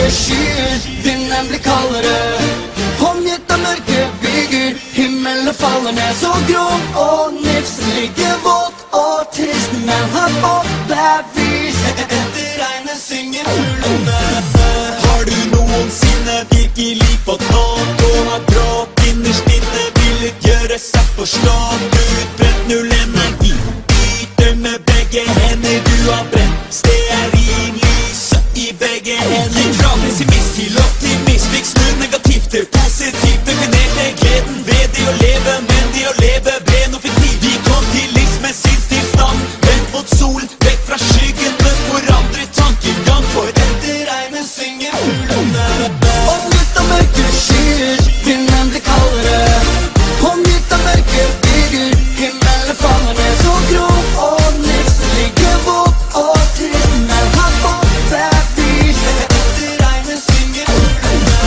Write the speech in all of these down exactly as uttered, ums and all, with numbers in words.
mørke skyer, vinden blir kaldere. Omgitt av mørke bygger, himmelen faller ned. Så grå og nifsen ligger våt og trist, men har fått bevis. Etter regnet synger fuglene. Har du noensinne virkelig fått nådd og har grått innerst inne, villet gjøre seg forstått? Utbrent null energi, yter med begge hender. Du har brent stearinlyset i begge hender. Fra pessimist til optimist, fikk snu negativt til positivt. Definerte gleden ved det å leve, men det å leve ble noe fiktivt. Vi kom til livs med sinnstilstand, vendt mot sol, vekk fra skyggene, forandret tankegang. For etter regnet synger fuglene. Omgitt av mørke skyer, vinden blir kaldere. Omgitt av mørke bygger, himmelen faller ned. Så grå og nifsen ligger våt og trist, men har fått bevis. Etter regnet synger fuglene.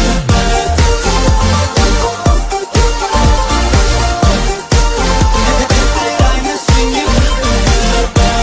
Etter regnet synger fuglene.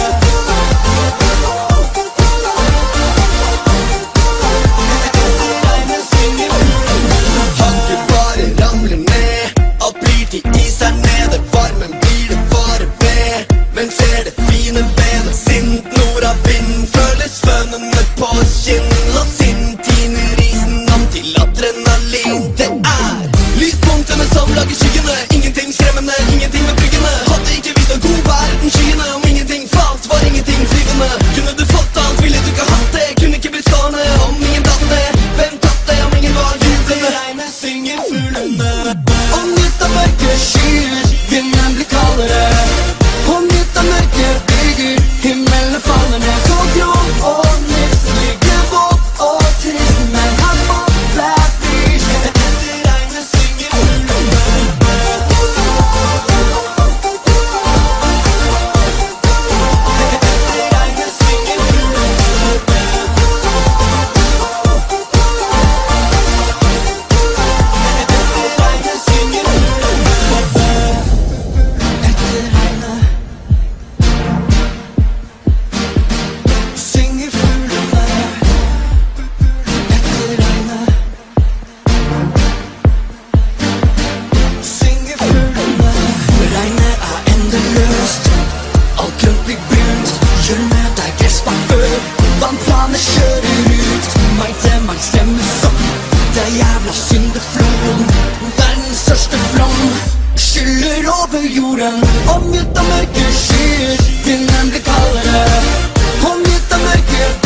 Etter regnet synger fuglene. Hakket bare ramler ned, alt blir til is her nede. Varmen blir det bare ved, men ser det fine ved det. Sint nordavind føles fønende på kinn, og sint tiner isen om til adrenalin. Det er lyspunktene som lager skyggene, ingenting skremmende, ingenting betryggende. Hadde ikke visst en god verden skyene, om ingenting falt var ingenting flyvende. Kunne du fått alt, ville du ikke hatt det, kunne ikke blitt stående om ingen tatt det. Hvem tatt det om ingen var jublende? Regnet synger fuglene. Omgitt av mørke skyer, vinden blir kaldere. Omgitt av mørke bygger, himmelen faller ned. Så grå og nifsen ligger våt og trist, men har fått bevis. Etter regnet synger fuglene. Etter regnet synger fuglene. Etter regnet synger fuglene. Etter regnet synger fuglene. Etter regnet synger fuglene. Regnet er endeløst, alt grønt blir brunt. Hjørnet der gress var før, vannplanet kjører ut. Meg til meg stemmer som det jævla syndefloden. Verdens største flom skyller over jorden. Omgitt av mørke skyer, vinden blir kaldere. Omgitt av mørke